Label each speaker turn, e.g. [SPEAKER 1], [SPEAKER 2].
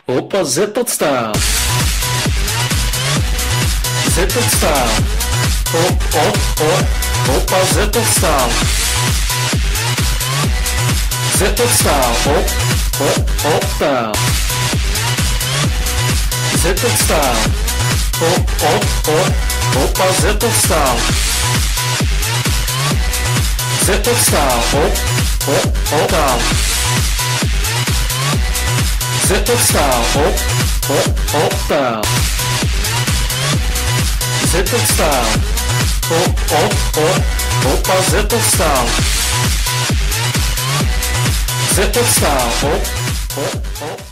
[SPEAKER 1] Opa, Z-Tot Style. Z-Tot Style. Opa, Z-Tot Style. Z-Tot Style. Style. Z-Tot Style. Opa, Z-Tot Style. Z-Tot Style. Style. Z-Tot Style. Style. Z-Tot Style. Opa, Z-Tot Style. Z-Tot Style.